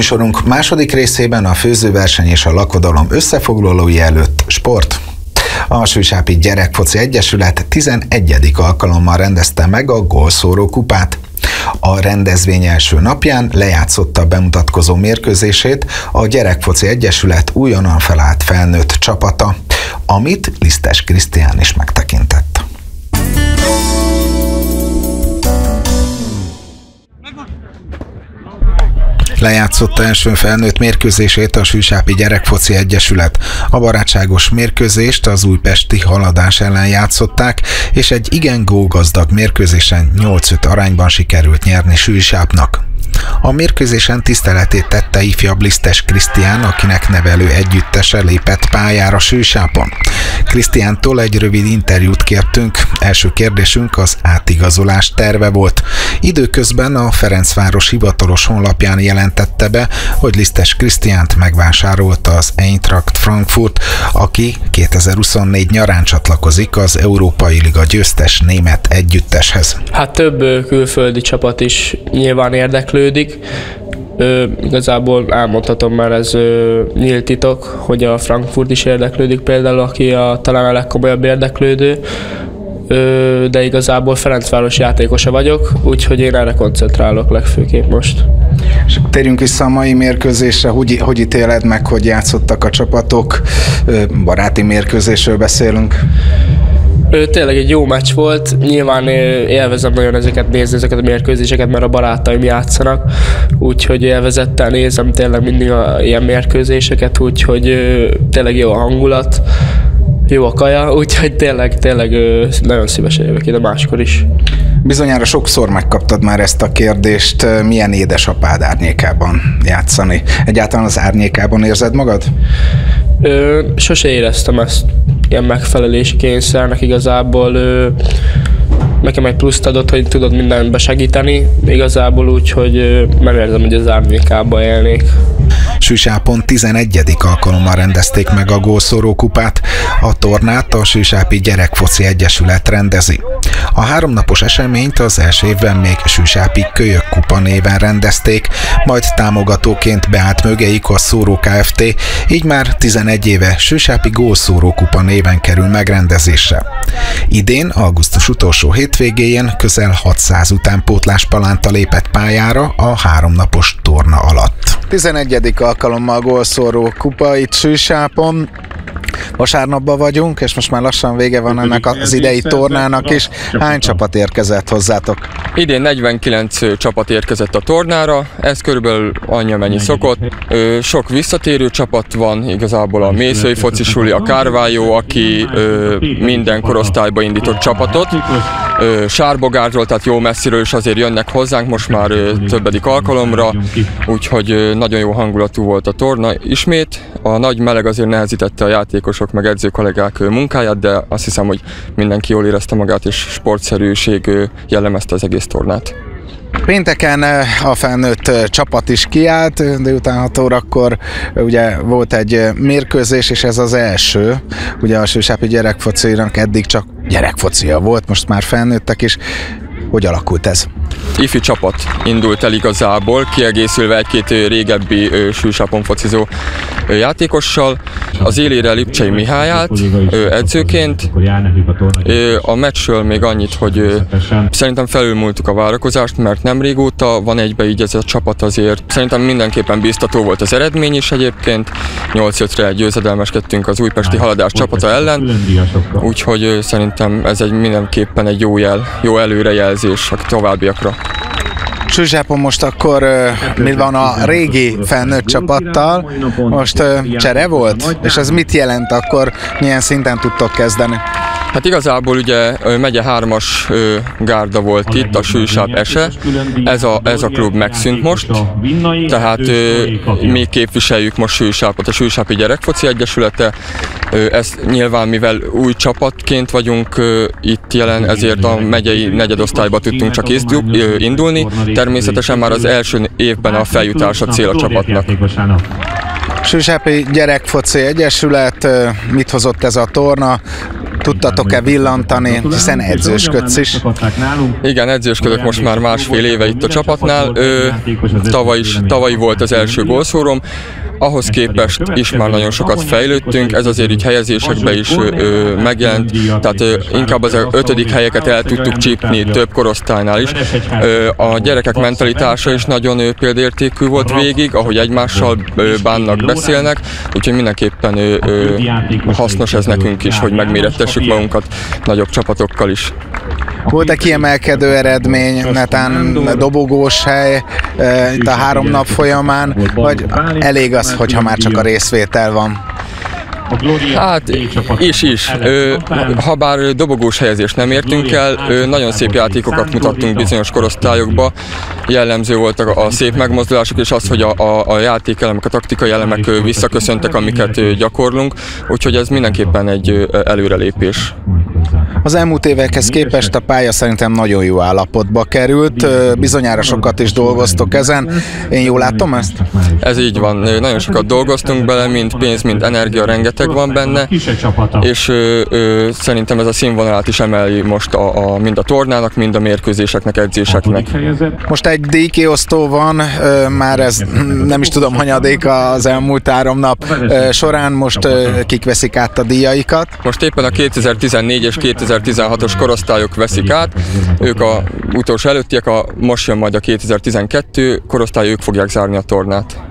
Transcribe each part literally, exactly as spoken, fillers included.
Műsorunk második részében a főzőverseny és a lakodalom összefoglalói előtt sport. A Sűsápi Gyerekfoci Egyesület tizenegyedik alkalommal rendezte meg a Gólszóró kupát. A rendezvény első napján lejátszotta a bemutatkozó mérkőzését a Gyerekfoci Egyesület újonnan felállt felnőtt csapata, amit Lisztes Krisztián is megtekintett. Lejátszotta első felnőtt mérkőzését a Sűsápi Gyerekfoci Egyesület. A barátságos mérkőzést az újpesti Haladás ellen játszották, és egy igen gólgazdag mérkőzésen nyolc öt arányban sikerült nyerni Sűsápnak. A mérkőzésen tiszteletét tette ifjabb Lisztes Krisztián, akinek nevelő együttese lépett pályára Sűsápon. Krisztiántól egy rövid interjút kértünk, első kérdésünk az átigazolás terve volt. Időközben a Ferencváros hivatalos honlapján jelentette be, hogy Lisztes Krisztiánt megvásárolta az Eintracht Frankfurt, aki kétezer-huszonnégy nyarán csatlakozik az Európai Liga győztes német együtteshez. Hát több külföldi csapat is nyilván érdeklődik. Ö, igazából elmondhatom már, ez ö, nyílt titok, hogy a Frankfurt is érdeklődik például, aki a, talán a legkomolyabb érdeklődő, ö, de igazából Ferencváros játékosa vagyok, úgyhogy én erre koncentrálok legfőképp most. És térjünk vissza a mai mérkőzésre, hogy, hogy ítéled meg, hogy játszottak a csapatok, baráti mérkőzésről beszélünk? Ő, tényleg egy jó meccs volt, nyilván élvezem nagyon ezeket nézni, ezeket a mérkőzéseket, mert a barátaim játszanak, úgyhogy élvezettel nézem tényleg mindig a ilyen mérkőzéseket, úgyhogy tényleg jó a hangulat, jó a kaja, úgyhogy tényleg, tényleg nagyon szívesen jövök ide máskor is. Bizonyára sokszor megkaptad már ezt a kérdést, milyen édesapád árnyékában játszani. Egyáltalán az árnyékában érzed magad? Ö, sose éreztem ezt ilyen megfelelési kényszernek, igazából ö, nekem egy pluszt adott, hogy tudod mindenbe segíteni, igazából úgy, hogy ö, nem érzem, hogy az árnyékában élnék. Sűsápon tizenegyedik alkalommal rendezték meg a Gólszóró kupát. A tornát a Sűsápi Gyerekfoci Egyesület rendezi. A háromnapos eseményt az első évben még Sűsápi Kölyök kupa néven rendezték, majd támogatóként beállt mögéjük a Szóró Kft., így már tizenegy éve Sűsápi Gólszóró kupa néven kerül megrendezésre. Idén, augusztus utolsó hétvégéjén közel hatszáz utánpótlás palánta lépett pályára a háromnapos torna alatt. tizenegyedik alkalommal Gólszóró kupa itt Sűsápon. Vasárnapban vagyunk, és most már lassan vége van ennek az idei tornának is. Hány csapat érkezett hozzátok? Idén negyvenkilenc csapat érkezett a tornára, ez körülbelül annyi, amennyi szokott. Sok visszatérő csapat van, igazából a Mészői Focisuli, a Kárvályó, aki minden korosztályba indított csapatot. Sárbogárról, tehát jó messziről is azért jönnek hozzánk most már többedik alkalomra, úgyhogy nagyon jó hangulatú volt a torna ismét. A nagy meleg azért nehezítette a játékosok meg edző kollégák munkáját, de azt hiszem, hogy mindenki jól érezte magát, és sportszerűség jellemezte az egész tornát. Pénteken a felnőtt csapat is kiállt, délután hat órakor ugye volt egy mérkőzés, és ez az első. Ugye a Sűsápi Gyerekfocinak eddig csak gyerekfocia volt, most már felnőttek is. Hogy alakult ez? Ifi csapat indult el igazából, kiegészülve egy-két régebbi Sűsápon focizó játékossal. Az élére Lipcsei Mihály állt edzőként. A meccsről még annyit, hogy szerintem felülmúltuk a várakozást, mert nem régóta van egybe így ez a csapat azért. Szerintem mindenképpen biztató volt az eredmény is egyébként. nyolc ötre győzedelmeskedtünk az újpesti Haladás csapata ellen, úgyhogy szerintem ez egy mindenképpen egy jó jel, jó előrejelzés a továbbiakra. Sűsápon most akkor uh, mi van a régi felnőtt csapattal? Most uh, csere volt? És ez mit jelent akkor? Milyen szinten tudtok kezdeni? Hát igazából ugye megye hármas gárda volt itt, a Sűsáp Ese. Ez a, ez a klub megszűnt most, tehát mi képviseljük most Sűsápot, a Sűsápi Gyerekfoci Egyesülete. Ez nyilván, mivel új csapatként vagyunk itt jelen, ezért a megyei negyedosztályba tudtunk csak indulni. Természetesen már az első évben a feljutás a cél a csapatnak. Sűsápi Gyerekfoci Egyesület, mit hozott ez a torna? tudtatok-e villantani, hiszen edzősködsz is? Igen, edzősködök most már másfél éve itt a csapatnál. Ö, tavaly, is, tavaly volt az első gólszórom. Ahhoz képest is már nagyon sokat fejlődtünk, ez azért így helyezésekben is ö, megjelent, tehát ö, inkább az ötödik helyeket el tudtuk csípni több korosztálynál is. Ö, a gyerekek mentalitása is nagyon ö, példaértékű volt végig, ahogy egymással ö, bánnak, beszélnek, úgyhogy mindenképpen ö, ö, hasznos ez nekünk is, hogy megmérettessük magunkat nagyobb csapatokkal is. Volt-e kiemelkedő eredmény, netán dobogós hely itt a három nap folyamán, vagy elég az, hogyha már csak a részvétel van? Hát is is. Ha bár dobogós helyezést nem értünk el, nagyon szép játékokat mutattunk bizonyos korosztályokba. Jellemző voltak a szép megmozdulások és az, hogy a, a, a játékelemek, a taktikai elemek visszaköszöntek, amiket gyakorlunk, úgyhogy ez mindenképpen egy előrelépés. Az elmúlt évekhez képest a pálya szerintem nagyon jó állapotba került, bizonyára sokat is dolgoztok ezen. Én jól látom ezt? Ez így van, nagyon sokat dolgoztunk bele, mind pénz, mind energia, rengeteg van benne, és ö, ö, szerintem ez a színvonalát is emeli most a, a, mind a tornának, mind a mérkőzéseknek, edzéseknek. Most egy díjkiosztó van, már ez nem is tudom, hanyadék az elmúlt három nap során, most kik veszik át a díjaikat? Most éppen a kétezer-tizennégy és kétezer-tizenhatos korosztályok veszik át, ők a utolsó előttiek, a, most jön majd a kétezer-tizenkettő korosztály, ők fogják zárni a tornát.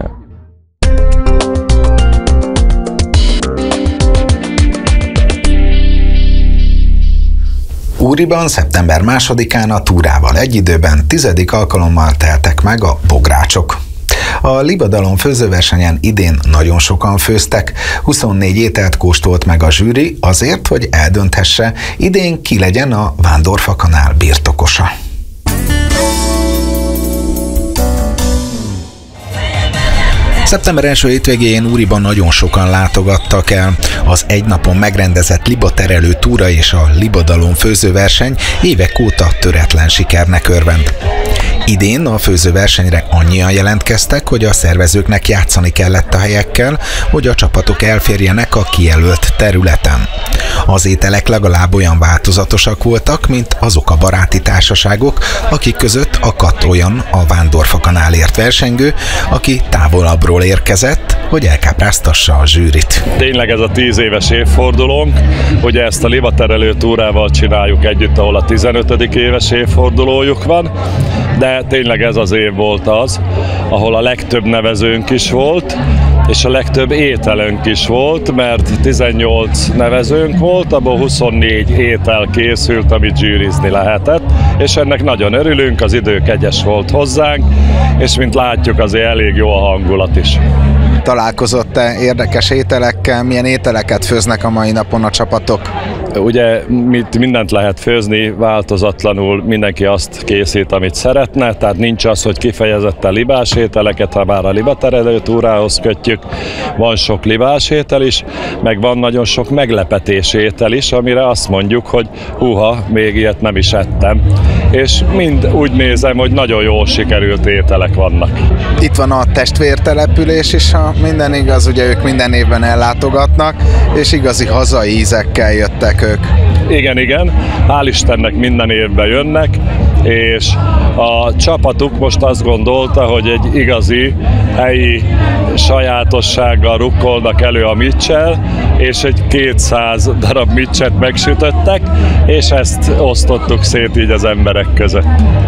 Úriban szeptember másodikán a túrával egy időben tizedik alkalommal teltek meg a bográcsok. A Libadalom főzőversenyen idén nagyon sokan főztek, huszonnégy ételt kóstolt meg a zsűri azért, hogy eldönthesse, idén ki legyen a Vándorfakanál birtokosa. Szeptember első hétvégén Úriban nagyon sokan látogattak el. Az egy napon megrendezett libaterelő túra és a Libadalom főzőverseny évek óta töretlen sikernek örvend. Idén a főzőversenyre annyian jelentkeztek, hogy a szervezőknek játszani kellett a helyekkel, hogy a csapatok elférjenek a kijelölt területen. Az ételek legalább olyan változatosak voltak, mint azok a baráti társaságok, akik között akadt olyan a Vándorfakanálért versengő, aki távolabbról érkezett, hogy elkápráztassa a zsűrit. Tényleg ez a tíz éves évfordulónk, ugye ezt a libaterelő túrával csináljuk együtt, ahol a tizenötödik éves évfordulójuk van, de tényleg ez az év volt az, ahol a legtöbb nevezőnk is volt, és a legtöbb ételünk is volt, mert tizennyolc nevezőnk volt, abból huszonnégy étel készült, amit zsűrizni lehetett, és ennek nagyon örülünk, az idő kegyes volt hozzánk, és mint látjuk, azért elég jó a hangulat is. Találkozott-e érdekes ételekkel? Milyen ételeket főznek a mai napon a csapatok? Ugye mit, mindent lehet főzni, változatlanul mindenki azt készít, amit szeretne, tehát nincs az, hogy kifejezetten libás ételeket, ha bár a libaterelő túrához kötjük, van sok libás étel is, meg van nagyon sok meglepetés étel is, amire azt mondjuk, hogy húha, még ilyet nem is ettem. És mind úgy nézem, hogy nagyon jól sikerült ételek vannak. Itt van a testvértelepülés is, ha minden igaz, ugye ők minden évben ellátogatnak, és igazi hazai ízekkel jöttek ők. Igen, igen, hál' Istennek minden évben jönnek, és a csapatuk most azt gondolta, hogy egy igazi helyi sajátossággal rukkolnak elő a miccsel, és egy kétszáz darab miccset megsütöttek, és ezt osztottuk szét így az emberek között.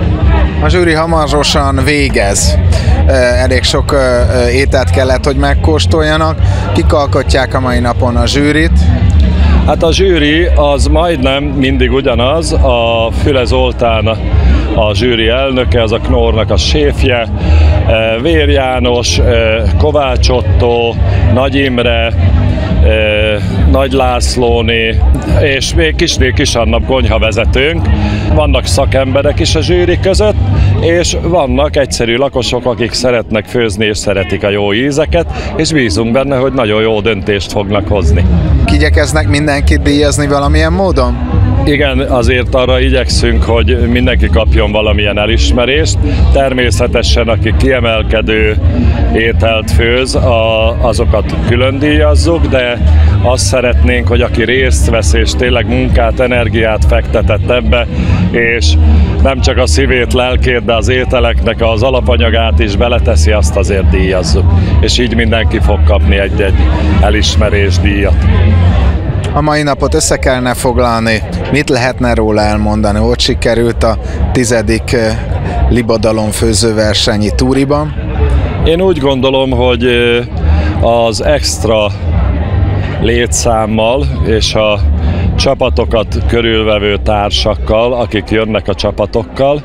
A zsűri hamarosan végez. Elég sok ételt kellett, hogy megkóstoljanak. Kik alkotják a mai napon a zsűrit? Hát a zsűri az majdnem mindig ugyanaz, a Füle Zoltán a zsűri elnöke, az a Knorrnak a séfje, Vér János, Kovács Otto, Nagy Imre, Nagy Lászlóné, és még Kisné Kisanna konyhavezetőnk. Vannak szakemberek is a zsűri között, és vannak egyszerű lakosok, akik szeretnek főzni és szeretik a jó ízeket, és bízunk benne, hogy nagyon jó döntést fognak hozni. Igyekeznek mindenkit díjazni valamilyen módon? Igen, azért arra igyekszünk, hogy mindenki kapjon valamilyen elismerést. Természetesen, aki kiemelkedő ételt főz, a, azokat külön díjazzuk, de azt szeretnénk, hogy aki részt vesz és tényleg munkát, energiát fektetett ebbe, és nem csak a szívét, lelkét, de az ételeknek az alapanyagát is beleteszi, azt azért díjazzuk. És így mindenki fog kapni egy-egy elismerésdíjat. A mai napot össze kellene foglalni, mit lehetne róla elmondani? Ott sikerült a tizedik libadalom főzőversenyi túriban. Én úgy gondolom, hogy az extra létszámmal és a csapatokat körülvevő társakkal, akik jönnek a csapatokkal.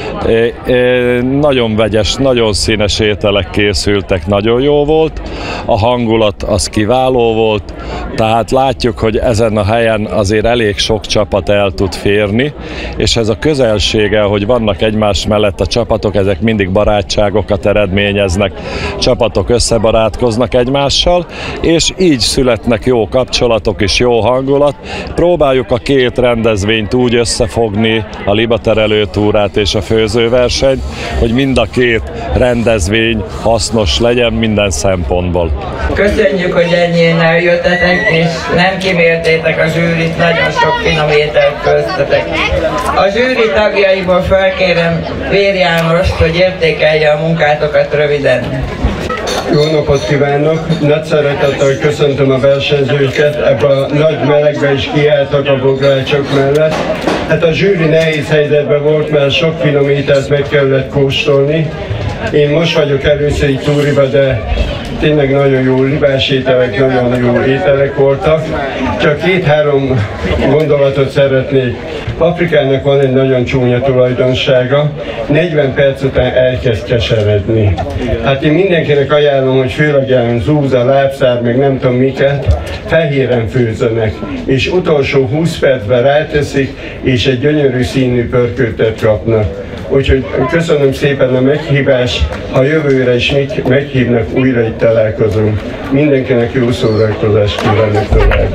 Nagyon vegyes, nagyon színes ételek készültek, nagyon jó volt. A hangulat az kiváló volt, tehát látjuk, hogy ezen a helyen azért elég sok csapat el tud férni, és ez a közelsége, hogy vannak egymás mellett a csapatok, ezek mindig barátságokat eredményeznek, csapatok összebarátkoznak egymással, és így születnek jó kapcsolatok és jó hangulat. Próbáljuk a két rendezvényt úgy összefogni, a libaterelő túrát és a főzőversenyt, hogy mind a két rendezvény hasznos legyen minden szempontból. Köszönjük, hogy ennyien eljöttetek, és nem kimértétek a zsűrit, nagyon sok finom ételt főztetek. A zsűri tagjaiból felkérem Vér Jánost, hogy értékelje a munkátokat röviden. Jó napot kívánok! Nagy szeretettel köszöntöm a versenyzőket, ebben a nagy melegben is kiálltak a bográcsok mellett. Hát a zsűri nehéz helyzetben volt, mert sok finom ételt meg kellett kóstolni. Én most vagyok először így túriba, de tényleg nagyon jó libás ételek, nagyon jó ételek voltak. Csak két-három gondolatot szeretnék. Paprikának van egy nagyon csúnya tulajdonsága, negyven perc után elkezd keseredni. Hát én mindenkinek ajánlom, hogy főleg zúza, lábszár, meg nem tudom miket, fehéren főzzenek, és utolsó húsz percben ráteszik, és egy gyönyörű színű pörköltet kapnak. Úgyhogy köszönöm szépen a meghívást, ha jövőre is meghívnak, újra itt találkozunk. Mindenkinek jó szórakozást kívánok tovább.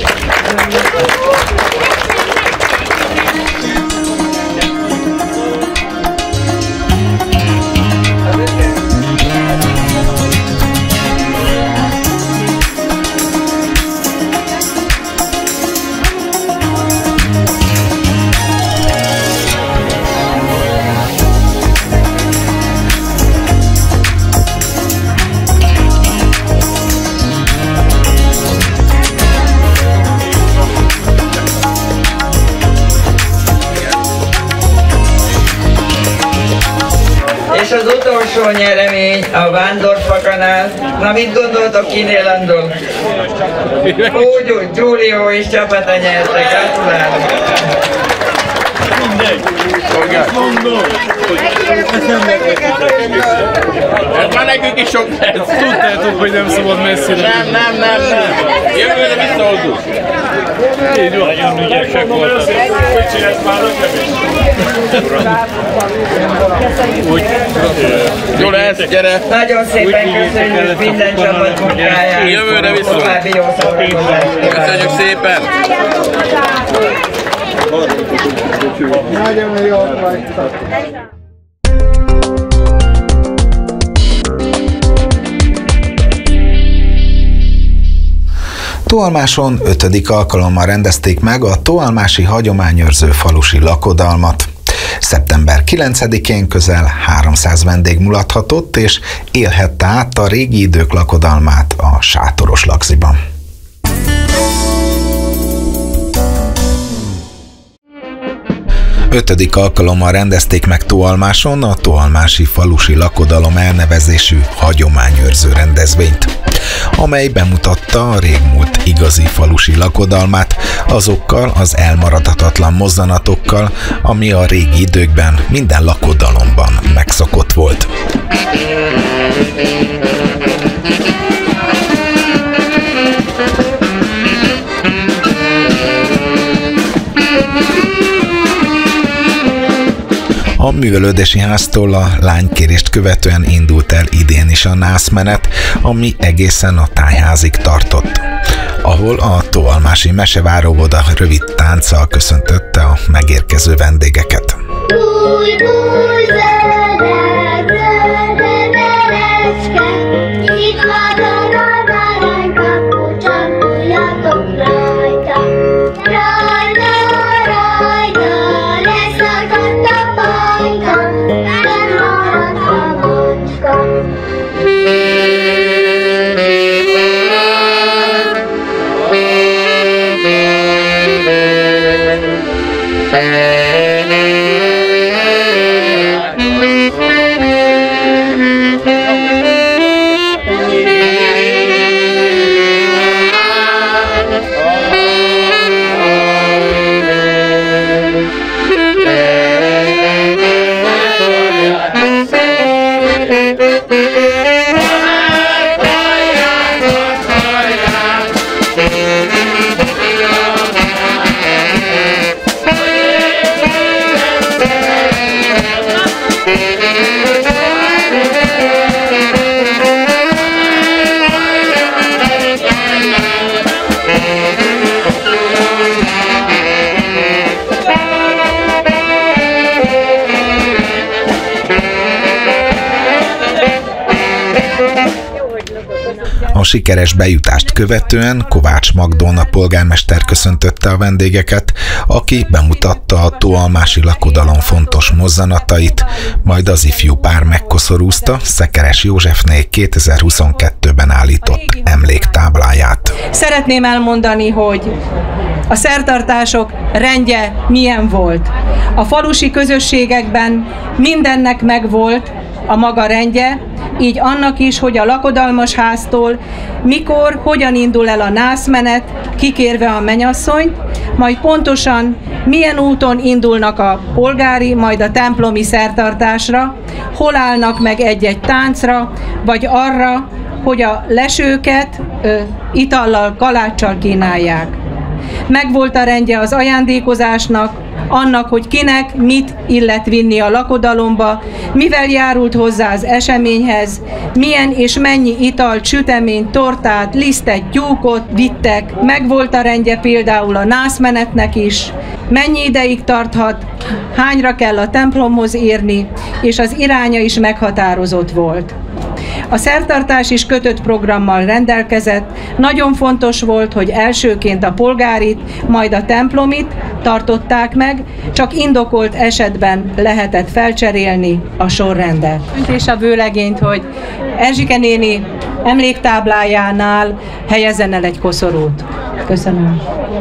És az utolsó nyeremény a vándorfakanál. Na, mit gondoltok, kinél landol? Úgy, Giulio és csapata nyerte, gratulálok! Ez már nekünk is sok lesz. Tudtátok, hogy nem szabad messzire. Nem, nem, nem, nem. Jövőre visszahozzuk. Így van. Nagyon ügyesek voltak. Jó lesz, gyere. Nagyon szépen köszönjük minden csapat munkáját. Jövőre visszahozzuk. További jó szórakozást. Köszönjük szépen. Nagyon jó vagytok. Toalmáson ötödik alkalommal rendezték meg a Toalmási Hagyományőrző falusi lakodalmat. szeptember kilencedikén közel háromszáz vendég mulathatott és élhette át a régi idők lakodalmát a sátoros lagziban. Ötödik alkalommal rendezték meg Toalmáson a Toalmási Falusi Lakodalom elnevezésű hagyományőrző rendezvényt, amely bemutatta a régmúlt igazi falusi lakodalmát azokkal az elmaradhatatlan mozzanatokkal, ami a régi időkben minden lakodalomban megszokott volt. A művelődési háztól a lánykérést követően indult el idén is a nászmenet, ami egészen a tájházig tartott. ahol a Tóalmási Meseváróvoda rövid tánccal köszöntötte a megérkező vendégeket. Új, új, zöldek, zöldek, erecske, itt van az aranykapu, csapuljatok rajta. Rajta, rajta, leszakadt a pajta, elmaradt a macska. A sikeres bejutást követően Kovács Magdolna polgármester köszöntötte a vendégeket, aki bemutatta a tóalmási lakodalom fontos mozzanatait, majd az ifjú pár megkoszorúzta Szekeres Józsefné kétezer-huszonkettőben állított emléktábláját. Szeretném elmondani, hogy a szertartások rendje milyen volt. A falusi közösségekben mindennek megvolt a maga rendje, így annak is, hogy a lakodalmas háztól mikor, hogyan indul el a nászmenet, kikérve a mennyasszonyt, majd pontosan milyen úton indulnak a polgári, majd a templomi szertartásra, hol állnak meg egy-egy táncra, vagy arra, hogy a lesőket ö, itallal, kaláccsal kínálják. Megvolt a rendje az ajándékozásnak, annak, hogy kinek mit illet vinni a lakodalomba, mivel járult hozzá az eseményhez, milyen és mennyi italt, süteményt, tortát, lisztet, tyúkot vittek. Megvolt a rendje például a nászmenetnek is, mennyi ideig tarthat, hányra kell a templomhoz érni, és az iránya is meghatározott volt. A szertartás is kötött programmal rendelkezett. Nagyon fontos volt, hogy elsőként a polgárit, majd a templomit tartották meg, csak indokolt esetben lehetett felcserélni a sorrendet. És a vőlegényt, hogy Erzsike néni emléktáblájánál helyezzen el egy koszorút. Köszönöm.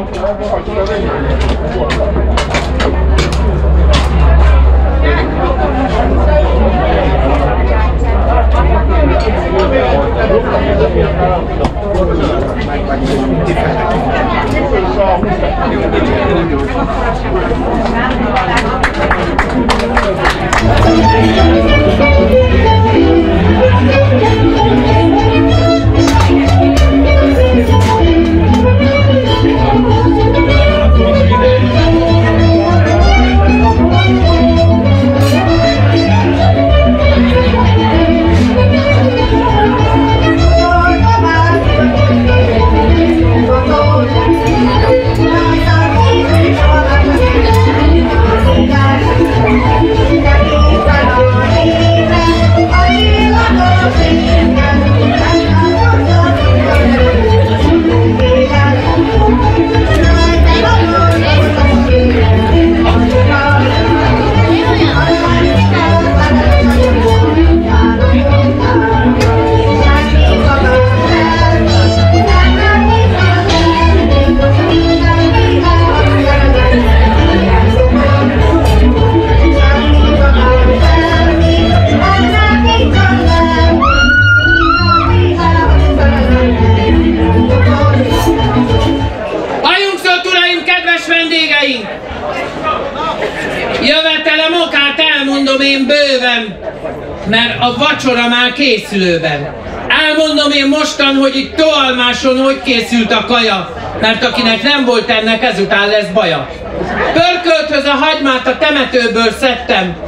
Jövetelem okát elmondom én bőven, mert a vacsora már készülőben. Elmondom én mostan, hogy itt Tóalmáson hogy készült a kaja, mert akinek nem volt ennek, ezután lesz baja. Pörkölthöz a hagymát a temetőből szedtem,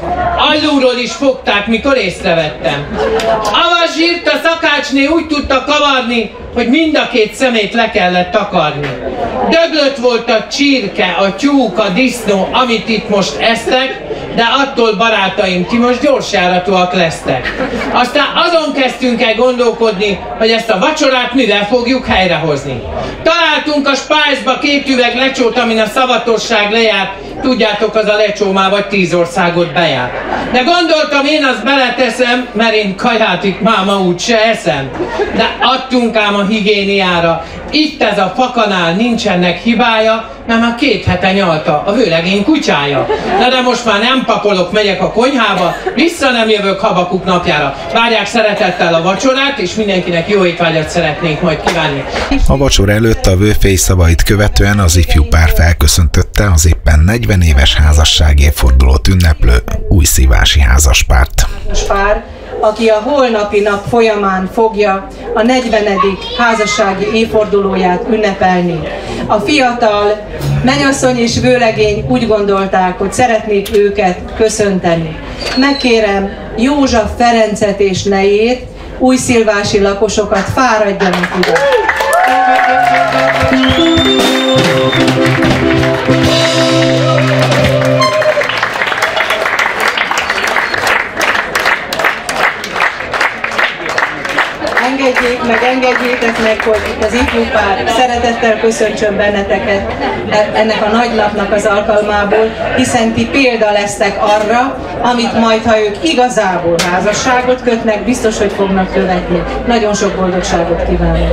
Alulról is fogták, mikor észrevettem. Avas zsírt a szakácsné úgy tudta kavarni, hogy mind a két szemét le kellett takarni. Döglött volt a csirke, a tyúk, a disznó, amit itt most esztek, de attól barátaim, ti most gyorsjáratúak lesztek. Aztán azon kezdtünk el gondolkodni, hogy ezt a vacsorát mivel fogjuk helyrehozni. Találtunk a spájzba két üveg lecsót, amin a szavatosság lejárt. Tudjátok, az a lecsó már vagy tíz országot bejárt. De gondoltam, én azt beleteszem, mert én kaját itt máma úgy se eszem. De adtunk ám a higiéniára. Itt ez a fakanál nincsenek hibája, mert már két hete nyalta a vőlegény kutyája. Na de most már nem papolok, megyek a konyhába, vissza nem jövök Habakuk napjára. Várják szeretettel a vacsorát, és mindenkinek jó étvágyat szeretnénk majd kívánni. A vacsora előtt a vőfély szavait követően az ifjú pár felköszöntötte az éppen negyven éves házasság évfordulót ünneplő újszívási házaspárt. Pár, aki a holnapi nap folyamán fogja a negyvenedik házassági évfordulóját ünnepelni. A fiatal mennyasszony és vőlegény úgy gondolták, hogy szeretnék őket köszönteni. Megkérem József Ferencet és nejét, újszilvási lakosokat fáradjanak ide. Engedjék meg, engedjétek meg, hogy az ifjú pár szeretettel köszöntsön benneteket ennek a nagy napnak az alkalmából, hiszen ti példa lesztek arra, amit majd, ha ők igazából házasságot kötnek, biztos, hogy fognak követni. Nagyon sok boldogságot kívánok!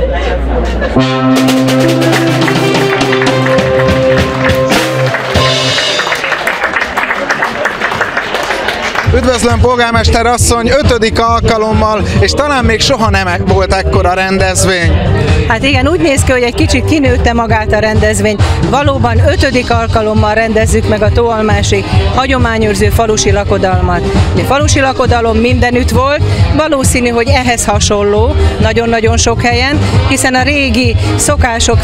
Üdvözlöm, polgármester asszony, ötödik alkalommal, és talán még soha nem volt ekkora rendezvény. Hát igen, úgy néz ki, hogy egy kicsit kinőtte magát a rendezvény. Valóban ötödik alkalommal rendezzük meg a Tóalmási hagyományőrző falusi lakodalmat. A falusi lakodalom mindenütt volt, valószínű, hogy ehhez hasonló, nagyon-nagyon sok helyen, hiszen a régi szokások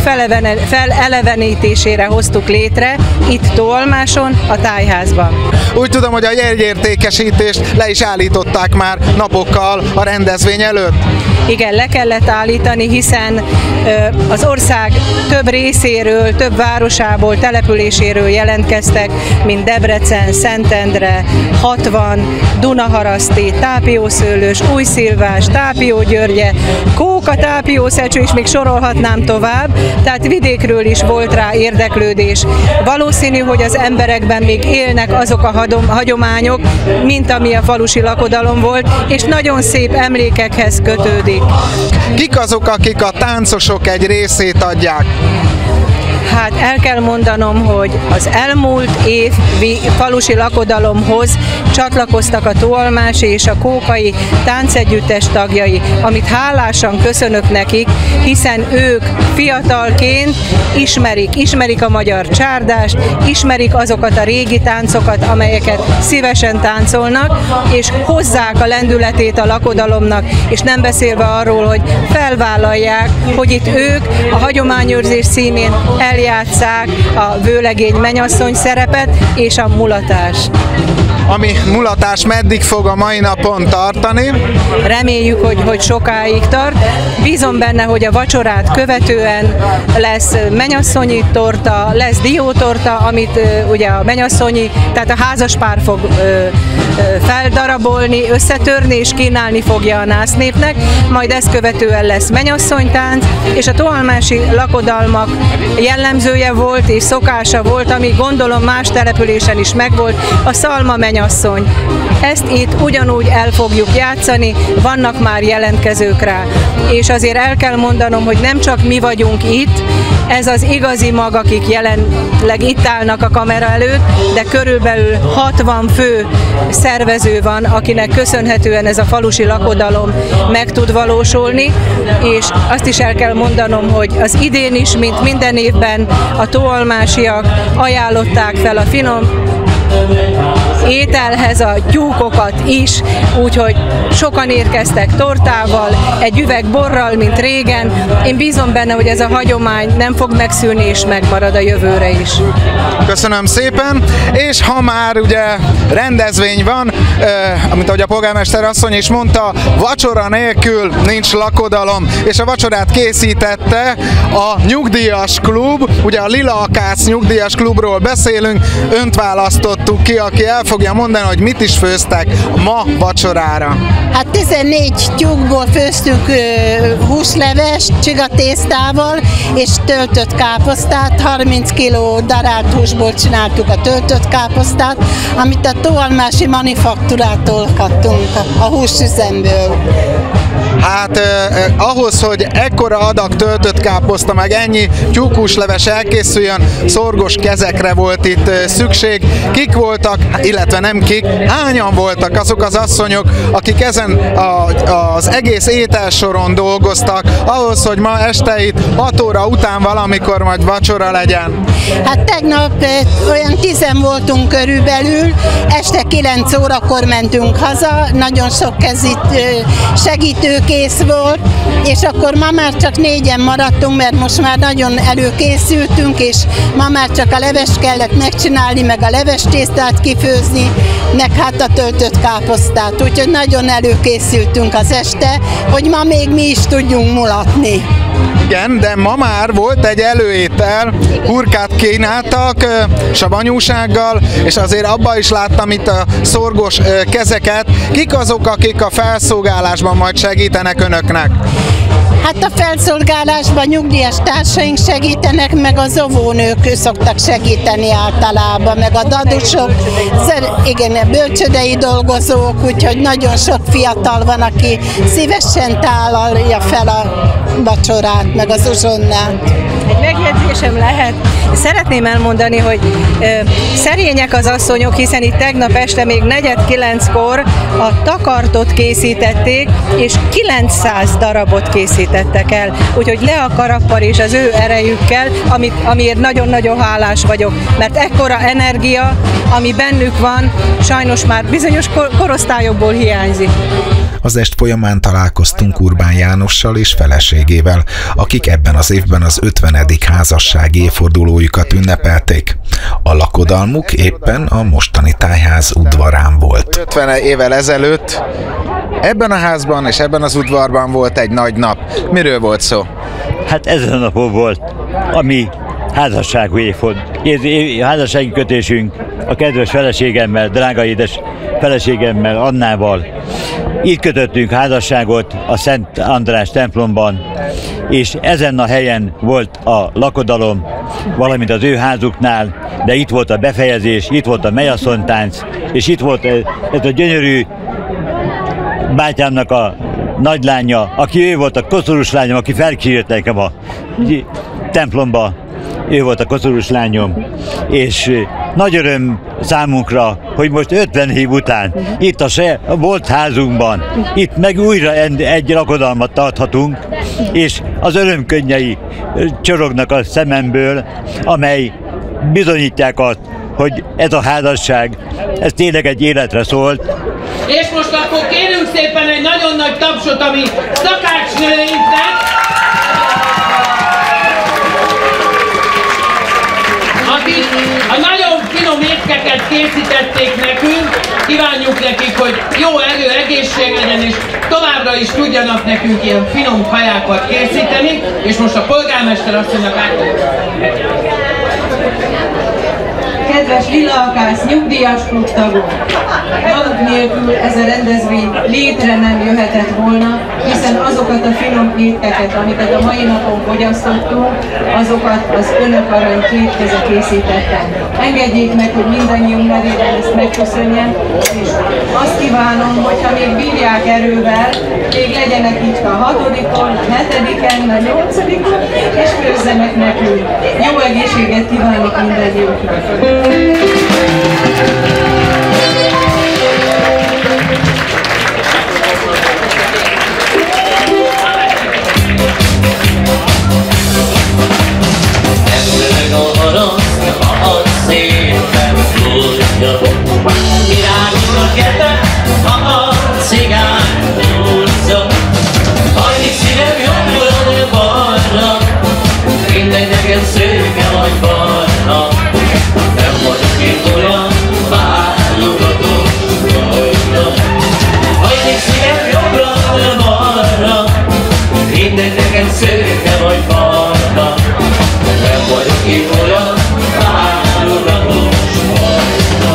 felelevenítésére hoztuk létre, itt Tóalmáson, a tájházban. Úgy tudom, hogy a jegyértékesítést le is állították már napokkal a rendezvény előtt. Igen, le kellett állítani, hiszen az ország több részéről, több városából, településéről jelentkeztek, mint Debrecen, Szentendre, hatvan, Dunaharaszti, Tápiószőlős, Újszilvás, Tápiógyörgye, Kóka, Tápiószecső, és még sorolhatnám tovább, tehát vidékről is volt rá érdeklődés. Valószínű, hogy az emberekben még élnek azok a hagyományok, mint ami a falusi lakodalom volt, és nagyon szép emlékekhez kötődik. Kik azok, akik a táncosok egy részét adják? Hát el kell mondanom, hogy az elmúlt év falusi lakodalomhoz csatlakoztak a Tóalmási és a Kókai táncegyüttes tagjai, amit hálásan köszönök nekik, hiszen ők fiatalként ismerik, ismerik a magyar csárdást, ismerik azokat a régi táncokat, amelyeket szívesen táncolnak, és hozzák a lendületét a lakodalomnak, és nem beszélve arról, hogy felvállalják, hogy itt ők a hagyományőrzés címén eljátsszák a vőlegény mennyasszony szerepet és a mulatást. Ami mulatás meddig fog a mai napon tartani? Reméljük, hogy, hogy sokáig tart. Bízom benne, hogy a vacsorát követően lesz mennyasszonyi torta, lesz diótorta, amit uh, ugye a mennyasszonyi, tehát a házaspár fog uh, uh, feldarabolni, összetörni és kínálni fogja a násznépnek, majd ezt követően lesz mennyasszonytánc, és a tóalmási lakodalmak jellemzője volt és szokása volt, ami gondolom más településen is megvolt, a szalma mennyasszony. Ezt itt ugyanúgy el fogjuk játszani, vannak már jelentkezők rá. És azért el kell mondanom, hogy nem csak mi vagyunk itt, ez az igazi mag, akik jelenleg itt állnak a kamera előtt, de körülbelül hatvan fő szervező van, akinek köszönhetően ez a falusi lakodalom meg tud valósulni, és azt is el kell mondanom, hogy az idén is, mint minden évben a tóalmásiak ajánlották fel a finom ételhez a tyúkokat is, úgyhogy sokan érkeztek tortával, egy üveg borral, mint régen. Én bízom benne, hogy ez a hagyomány nem fog megszűnni, és megmarad a jövőre is. Köszönöm szépen, és ha már ugye rendezvény van, eh, amit ahogy a polgármester asszony is mondta, vacsora nélkül nincs lakodalom, és a vacsorát készítette a nyugdíjas klub, ugye a Lila Akác nyugdíjas klubról beszélünk, önt választottuk ki, aki el fogja mondani, hogy mit is főztek ma vacsorára. Hát tizennégy tyúkból főztük uh, húslevest, csigatésztával és töltött káposztát, harminc kiló darált húsból csináltuk a töltött káposztát, amit a Tóalmási Manufakturától kaptunk a húsüzemből. Hát eh, ahhoz, hogy ekkora adag töltött káposzta, meg ennyi tyúkhúsleves elkészüljön, szorgos kezekre volt itt eh, szükség. Kik voltak, illetve nem kik, hányan voltak azok az asszonyok, akik ezen a, az egész ételsoron dolgoztak, ahhoz, hogy ma este itt hat óra után valamikor majd vacsora legyen? Hát tegnap eh, olyan tizen voltunk körülbelül, este kilenc órakor mentünk haza, nagyon sok kezit eh, segítőkész volt, és akkor ma már csak négyen maradtunk, mert most már nagyon előkészültünk, és ma már csak a levest kellett megcsinálni, meg a levestésztát kifőzni, meg hát a töltött káposztát, úgyhogy nagyon előkészültünk az este, hogy ma még mi is tudjunk mulatni. Igen, de ma már volt egy előétel, hurkát kínáltak savanyúsággal, és azért abban is láttam itt a szorgos kezeket. Kik azok, akik a felszolgálásban majd segítenek önöknek? Hát a felszolgálásban nyugdíjas társaink segítenek, meg az óvónők szoktak segíteni általában, meg a dadusok, igen, bölcsődei dolgozók, úgyhogy nagyon sok fiatal van, aki szívesen tálalja fel a vacsorát, meg az uzsonnát. Egy megjegyzésem lehet. Szeretném elmondani, hogy ö, szerények az asszonyok, hiszen itt tegnap este még negyed kilenckor a takartot készítették, és kilencszáz darabot készítettek el. Úgyhogy le a karappal és az ő erejükkel, amit, amiért nagyon-nagyon hálás vagyok, mert ekkora energia, ami bennük van, sajnos már bizonyos korosztályokból hiányzik. Az est folyamán találkoztunk Urbán Jánossal és feleségével, akik ebben az évben az ötvenedik házassági évfordulójukat ünnepelték. A lakodalmuk éppen a mostani tájház udvarán volt. ötven évvel ezelőtt ebben a házban és ebben az udvarban volt egy nagy nap. Miről volt szó? Hát ezen a napon volt a mi házasságú évforduló. Házassági kötésünk a kedves feleségemmel, drága édes feleségemmel, Annával. Így kötöttünk házasságot a Szent András templomban, és ezen a helyen volt a lakodalom, valamint az ő házuknál, de itt volt a befejezés, itt volt a melyasszonytánc, és itt volt ez a gyönyörű bátyámnak a nagylánya, aki ő volt a koszorús lányom, aki felkírt nekem a templomba, ő volt a koszorús lányom, és nagy öröm számunkra, hogy most ötven év után itt a, se, a volt házunkban, itt meg újra egy lakodalmat tarthatunk, és az örömkönnyei csorognak a szememből, amely bizonyítják azt, hogy ez a házasság, ez tényleg egy életre szólt. És most akkor kérünk szépen egy nagyon nagy tapsot a mi szakácsnőinknek, akik a nagyon finom étkeket készítették nekünk. Kívánjuk nekik, hogy jó erő, egészség legyen, és továbbra is tudjanak nekünk ilyen finom kajákat készíteni, és most a polgármester asszonynak átadjuk. Kedves Lila Akác nyugdíjas klubtagok! Maguk nélkül ez a rendezvény létre nem jöhetett volna, hiszen azokat a finom étkeket, amiket a mai napon fogyasztottunk, azokat az önök arany két keze készítette. Engedjék meg, hogy mindannyiunk nevében ezt megköszönjem, és azt kívánom, hogyha még bírják erővel, még legyenek itt a hatodikon, a hetediken, a nyolcadikon, és főzzenek nekünk. Jó egészséget kívánok mindannyiunknak! Ember a harang, a szépen tudja. vagy barna. Nem vagyok én olyan válogatós fajta. Hajlik szívem jobbra, nem arra, mindegy nekem szőke vagy barna. Nem vagyok én olyan válogatós fajta.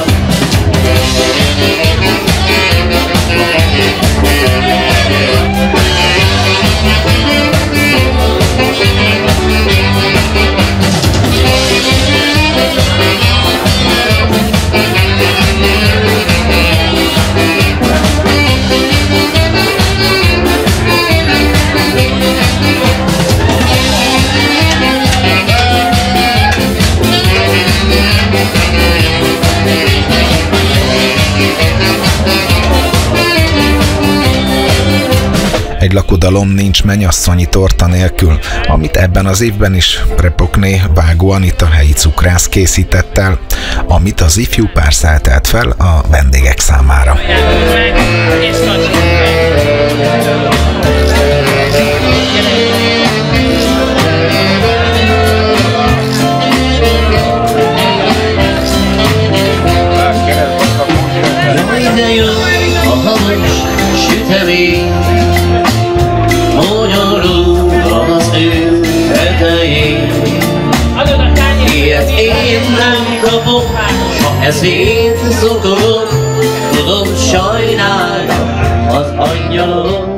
Egy lakodalom nincs mennyasszonyi torta nélkül, amit ebben az évben is Prepokné Vágó Anita helyi cukrász készített el, amit az ifjú pár szálltelt fel a vendégek számára. Ide jön a hamus sütemény, magyarul az ő tetején. Ilyet én nem kapok, ha ezért zokolok, tudom sajnálja az angyalom.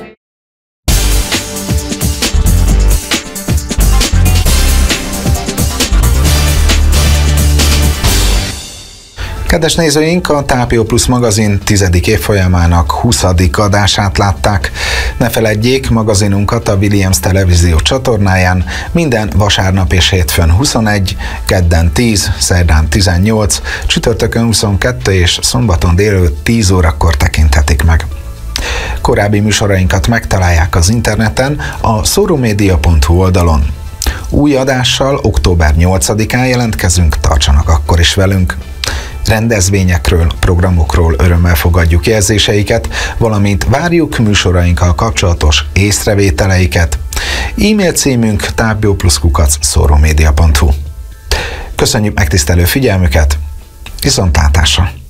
Kedves nézőink, a Tápió Plusz magazin tizedik évfolyamának huszadik adását látták. Ne feledjék, magazinunkat a Williams televízió csatornáján minden vasárnap és hétfőn huszonegy, kedden tíz, szerdán tizennyolc, csütörtökön huszonkettő és szombaton délelőtt tíz órakor tekinthetik meg. Korábbi műsorainkat megtalálják az interneten a szórómédia pont hu oldalon. Új adással október nyolcadikán jelentkezünk, tartsanak akkor is velünk. Rendezvényekről, programokról örömmel fogadjuk jelzéseiket, valamint várjuk műsorainkkal kapcsolatos észrevételeiket. E-mail címünk tápióplusz kukac szórómédia pont hu. Köszönjük megtisztelő figyelmüket, viszontlátásra!